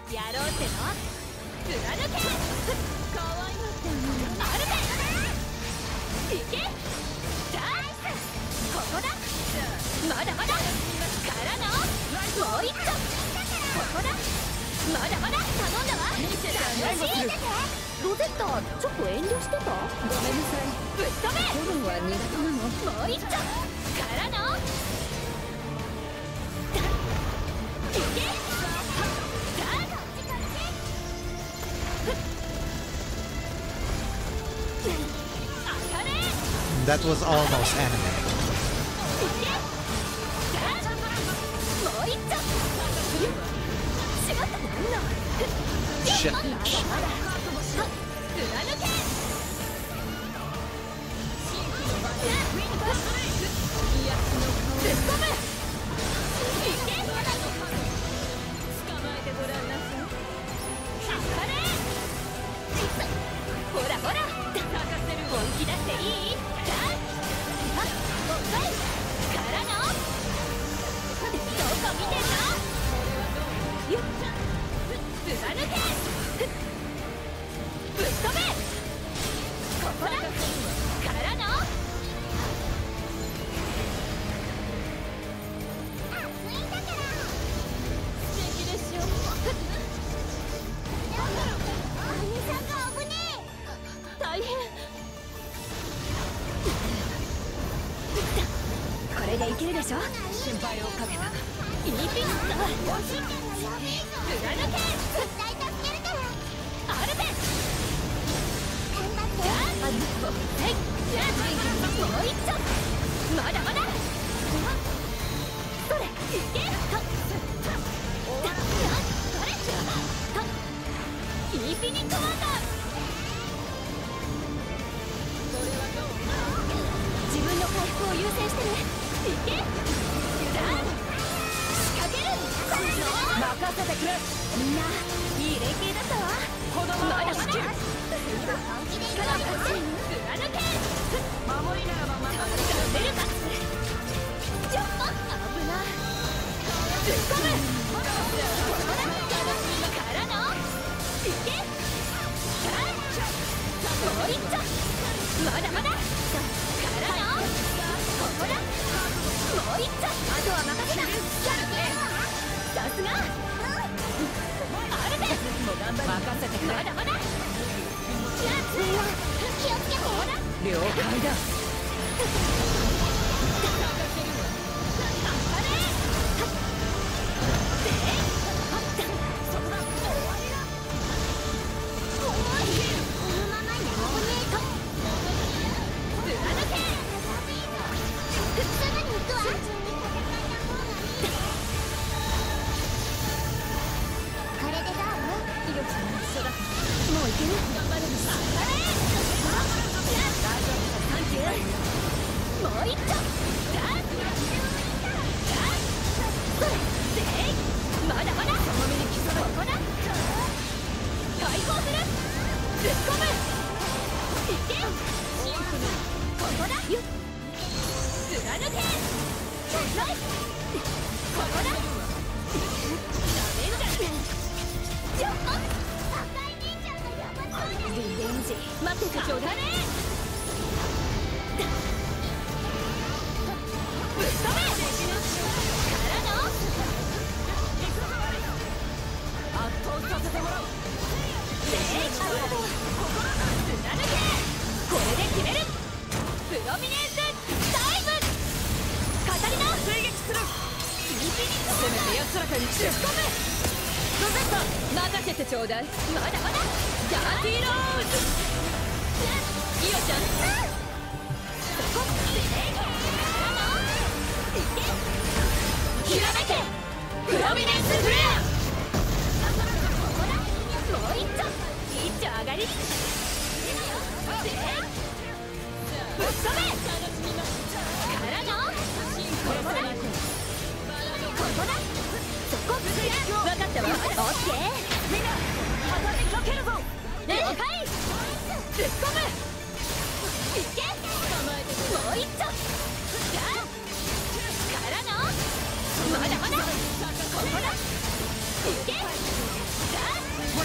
やろうっての貫け。かわいいってアルベいけ。ダイスここだ。まだまだからのもう一丁ここだ。まだまだ頼んだわ。楽しい。ロゼッタちょっと遠慮してた。ごめんなさい。ぶっ飛べ。トルンは苦手なの。もう一丁からのいけ。 That was almost anime. Shit.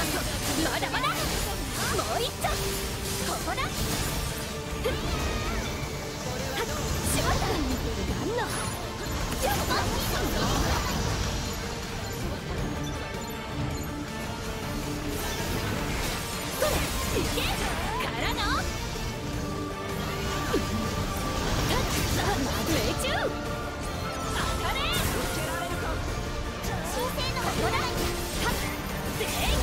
まだまだもう一丁ここだしまった何のやっぱそれいけからの命中当たれ新鮮のここだ全員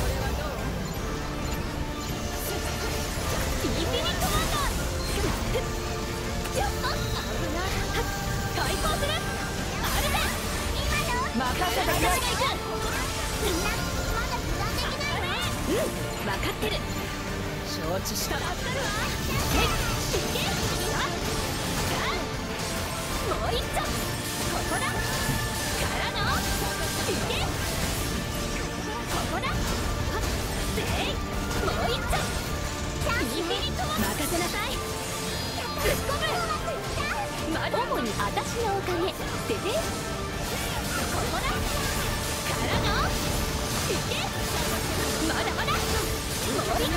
インフィニットマンだやっぱ危ない対抗するあるぜ任せて私が行くみんなまだ油断できないわ分かってる承知した当たるわいけもう一丁ここだからのいけここだ全員もう一丁インフィニットマン任せなさい突っ込むまだ主に私のおかげでねここだからのいけまだまだもう一丁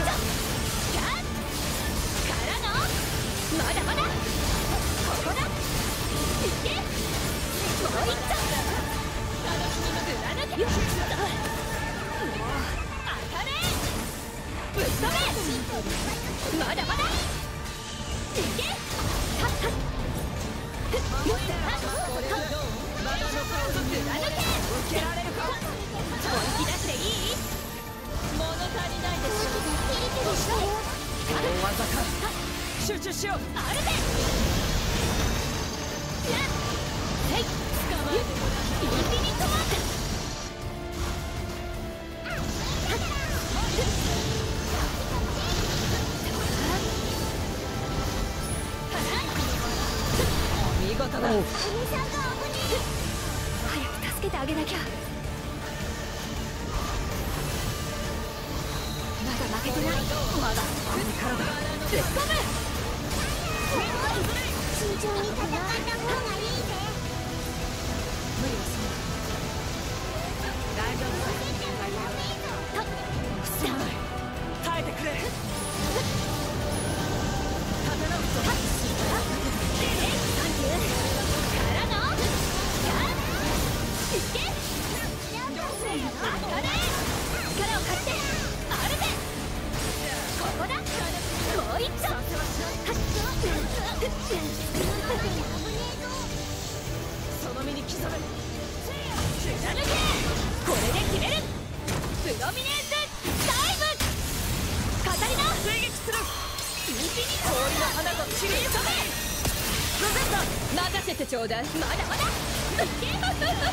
からのまだまだここだいけもう一丁貫けよっ当たれぶっ飛べまだまだいけはっはっよっ貫け受けられるか本気出していい物足りないでしょピリピリしたよ大技か集中しようあるぜはい、捕まえてインフィニットマーク見事だ早く助けてあげなきゃまだ負けてないまだこれからだ突っ込む慎重に戦った方がいいぜ無理はしない大丈夫すまない耐えてくれ刀をとサンキューからのいけ当たれ力を貸してあるぜここだもう一丁その身に刻む貫けこれで決めるプロミネンスダイブカタリナ追撃するインフィニット氷の花が散りゆかめロゼッタ任せてちょうだいまだまだいけここだリオちゃんエレメン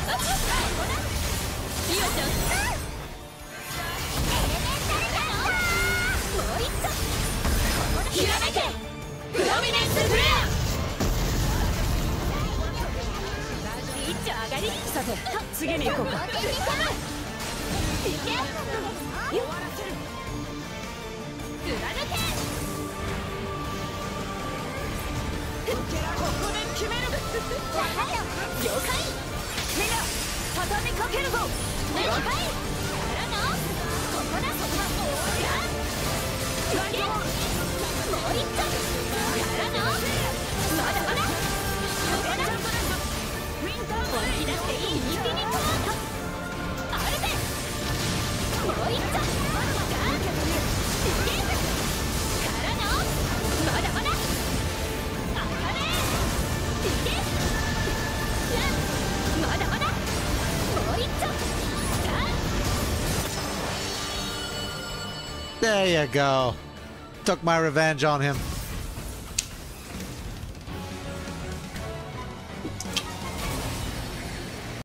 タルだよもう一丁ここだひらめけプロミネンスフレア一丁上がりさて次に行こうかいけよっ貫けここで決める了解みんな畳みかけるぞ了解からのここだいけもう一丁からのまだまだここだ本気出していいインフィニットマートあるぜもう一丁いけからのまだまだ当たれいけまだまだもう一丁 There you go. Took my revenge on him.